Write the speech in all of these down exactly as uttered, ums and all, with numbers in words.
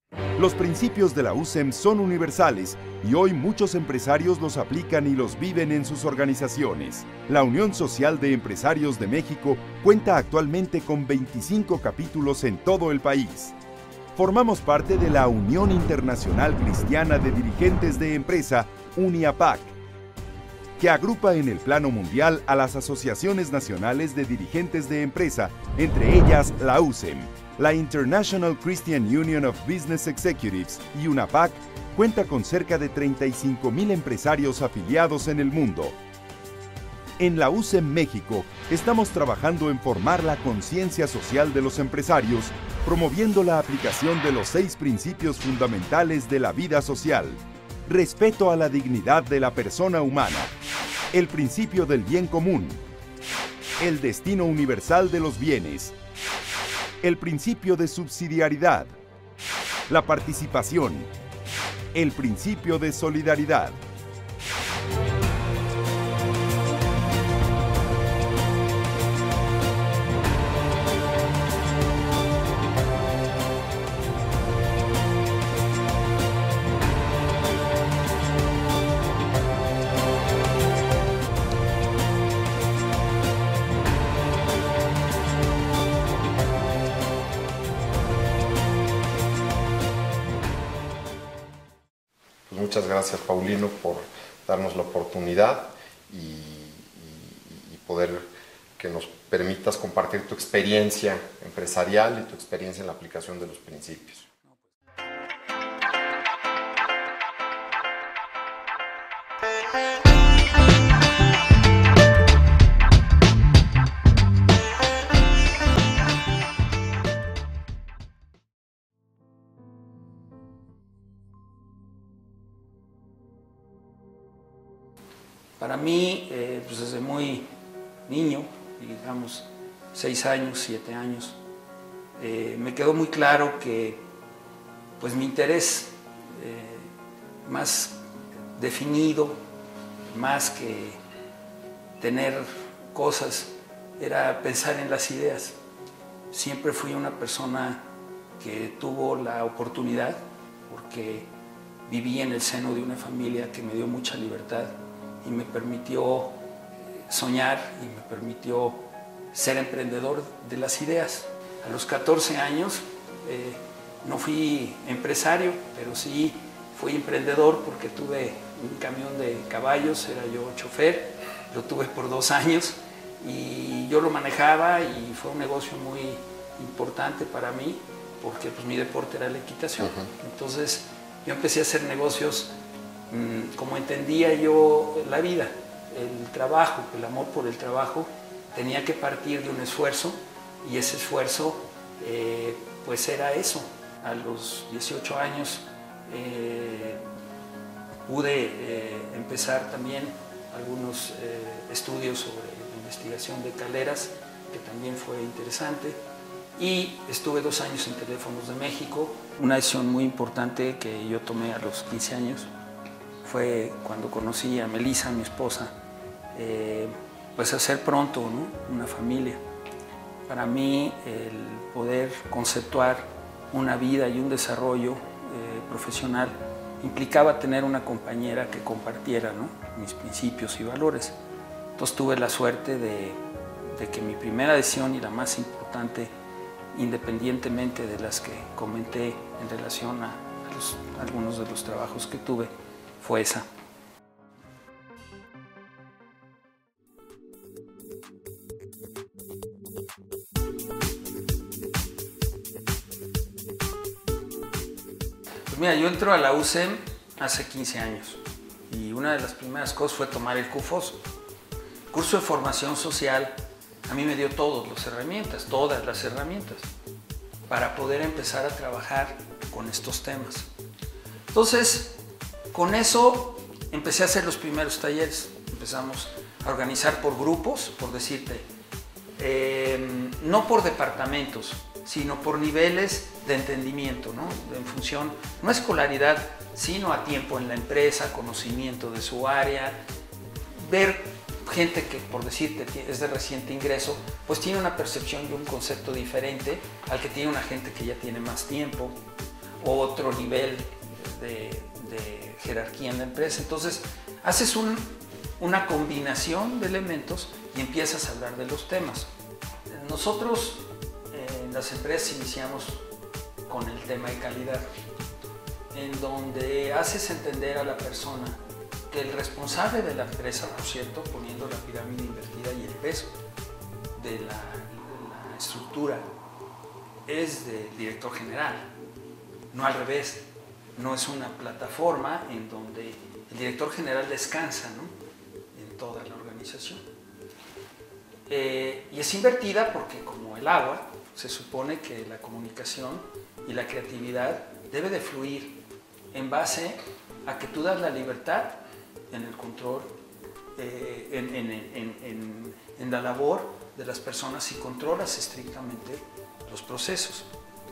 Los principios de la U S E M son universales y hoy muchos empresarios los aplican y los viven en sus organizaciones. La Unión Social de Empresarios de México cuenta actualmente con veinticinco capítulos en todo el país. Formamos parte de la Unión Internacional Cristiana de Dirigentes de Empresa, UNIAPAC, que agrupa en el plano mundial a las asociaciones nacionales de dirigentes de empresa, entre ellas la U S E M. La International Christian Union of Business Executives, UNAPAC, cuenta con cerca de treinta y cinco mil empresarios afiliados en el mundo. En la U S E M México, estamos trabajando en formar la conciencia social de los empresarios, promoviendo la aplicación de los seis principios fundamentales de la vida social: respeto a la dignidad de la persona humana, el principio del bien común, el destino universal de los bienes, el principio de subsidiariedad, la participación, el principio de solidaridad. Muchas gracias, Paulino, por darnos la oportunidad y, y, y poder que nos permitas compartir tu experiencia empresarial y tu experiencia en la aplicación de los principios. Para mí, eh, pues desde muy niño, digamos seis años, siete años, eh, me quedó muy claro que pues mi interés eh, más definido, más que tener cosas, era pensar en las ideas. Siempre fui una persona que tuvo la oportunidad, porque viví en el seno de una familia que me dio mucha libertad y me permitió soñar y me permitió ser emprendedor de las ideas. A los catorce años eh, no fui empresario, pero sí fui emprendedor porque tuve un camión de caballos, era yo chofer, lo tuve por dos años y yo lo manejaba y fue un negocio muy importante para mí porque pues, mi deporte era la equitación. Uh-huh. Entonces yo empecé a hacer negocios como entendía yo la vida, el trabajo, el amor por el trabajo tenía que partir de un esfuerzo y ese esfuerzo eh, pues era eso. A los dieciocho años eh, pude eh, empezar también algunos eh, estudios sobre la investigación de calderas, que también fue interesante, y estuve dos años en Teléfonos de México. Una decisión muy importante que yo tomé a los quince años fue cuando conocí a Melissa, mi esposa, eh, pues hacer pronto, ¿no?, una familia. Para mí el poder conceptuar una vida y un desarrollo eh, profesional implicaba tener una compañera que compartiera, ¿no?, mis principios y valores. Entonces tuve la suerte de, de que mi primera decisión y la más importante, independientemente de las que comenté en relación a, a, los, a algunos de los trabajos que tuve, fue esa. Pues mira, yo entro a la U S E M hace quince años y una de las primeras cosas fue tomar el CUFOS. El curso de formación social a mí me dio todas las herramientas, todas las herramientas, para poder empezar a trabajar con estos temas. Entonces, con eso empecé a hacer los primeros talleres. Empezamos a organizar por grupos, por decirte, eh, no por departamentos, sino por niveles de entendimiento, ¿no? En función, no a escolaridad, sino a tiempo en la empresa, conocimiento de su área, ver gente que, por decirte, es de reciente ingreso, pues tiene una percepción y un concepto diferente al que tiene una gente que ya tiene más tiempo. otro nivel de, de jerarquía en la empresa. Entonces, haces un, una combinación de elementos y empiezas a hablar de los temas. Nosotros eh, en las empresas iniciamos con el tema de calidad, en donde haces entender a la persona que el responsable de la empresa, por cierto, poniendo la pirámide invertida y el peso de la, de la estructura, es del director general, no al revés. No es una plataforma en donde el director general descansa, ¿no?, en toda la organización. Eh, y es invertida porque, como el agua, se supone que la comunicación y la creatividad debe de fluir en base a que tú das la libertad en el control, eh, en, en, en, en, en la labor de las personas y controlas estrictamente los procesos.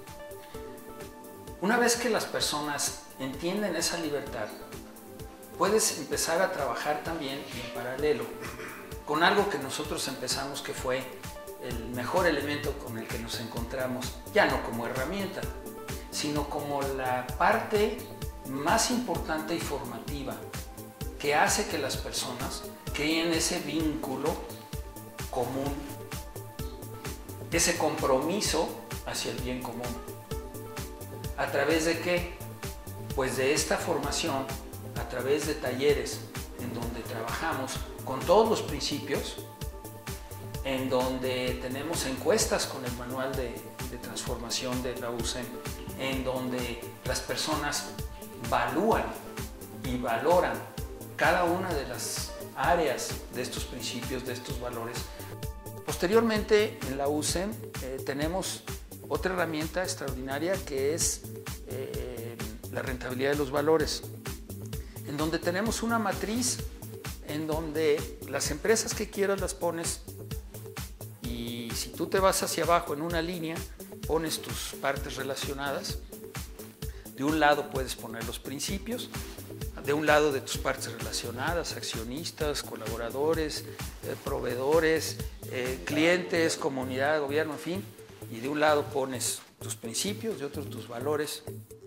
Una vez que las personas entienden esa libertad, puedes empezar a trabajar también en paralelo con algo que nosotros empezamos, que fue el mejor elemento con el que nos encontramos, ya no como herramienta, sino como la parte más importante y formativa que hace que las personas creen ese vínculo común, ese compromiso hacia el bien común. ¿A través de qué? Pues de esta formación, a través de talleres en donde trabajamos con todos los principios, en donde tenemos encuestas con el manual de, de transformación de la U S E M, en donde las personas evalúan y valoran cada una de las áreas de estos principios, de estos valores. Posteriormente, en la U S E M eh, tenemos otra herramienta extraordinaria, que es eh, la rentabilidad de los valores, en donde tenemos una matriz en donde las empresas que quieras las pones, y si tú te vas hacia abajo en una línea, pones tus partes relacionadas. De un lado puedes poner los principios, de un lado de tus partes relacionadas, accionistas, colaboradores, eh, proveedores, eh, clientes, comunidad, gobierno, en fin. Y de un lado pones tus principios, de otro tus valores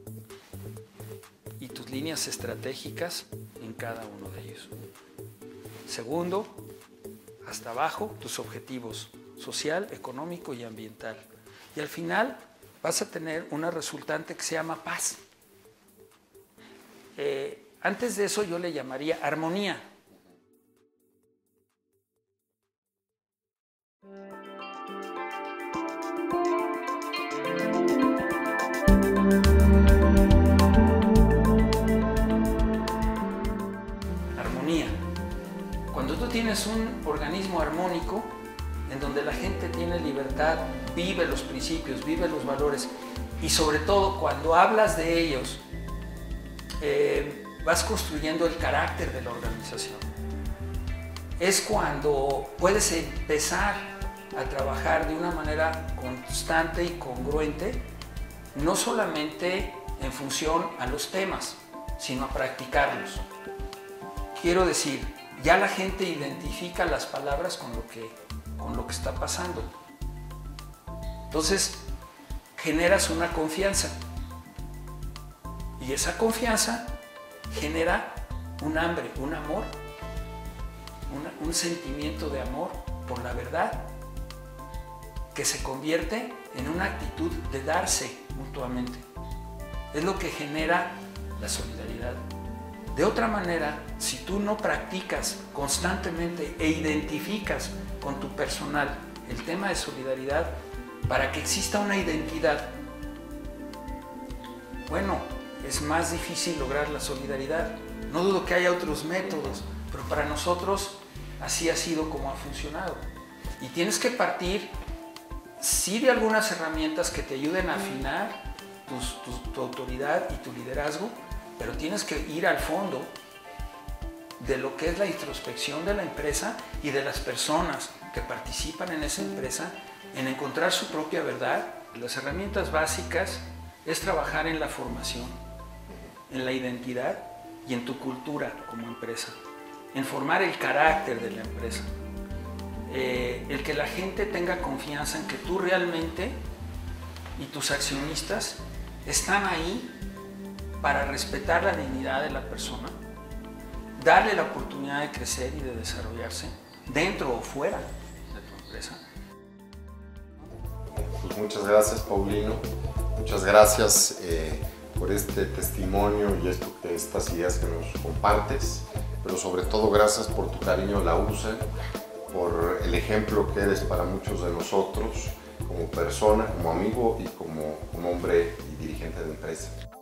y tus líneas estratégicas en cada uno de ellos. Segundo, hasta abajo, tus objetivos social, económico y ambiental. Y al final vas a tener una resultante que se llama paz. Eh, antes de eso yo le llamaría armonía. Cuando tú tienes un organismo armónico, en donde la gente tiene libertad, vive los principios, vive los valores, y sobre todo cuando hablas de ellos, eh, vas construyendo el carácter de la organización. Es cuando puedes empezar a trabajar de una manera constante y congruente, no solamente en función a los temas, sino a practicarlos. Quiero decir, ya la gente identifica las palabras con lo que, con lo que está pasando. Entonces, generas una confianza. Y esa confianza genera un hambre, un amor, una, un sentimiento de amor por la verdad, que se convierte en una actitud de darse mutuamente. Es lo que genera la solidaridad. De otra manera, si tú no practicas constantemente e identificas con tu personal el tema de solidaridad para que exista una identidad, bueno, es más difícil lograr la solidaridad. No dudo que haya otros métodos, pero para nosotros así ha sido como ha funcionado. Y tienes que partir, sí, de algunas herramientas que te ayuden a afinar tus, tu, tu autoridad y tu liderazgo, pero tienes que ir al fondo de lo que es la introspección de la empresa y de las personas que participan en esa empresa, en encontrar su propia verdad. Las herramientas básicas es trabajar en la formación, en la identidad y en tu cultura como empresa, en formar el carácter de la empresa, eh, el que la gente tenga confianza en que tú realmente y tus accionistas están ahí para respetar la dignidad de la persona, darle la oportunidad de crecer y de desarrollarse dentro o fuera de tu empresa. Pues muchas gracias, Paulino. Muchas gracias eh, por este testimonio y esto, estas ideas que nos compartes, pero sobre todo gracias por tu cariño a la U S E M, por el ejemplo que eres para muchos de nosotros como persona, como amigo y como un hombre y dirigente de empresa.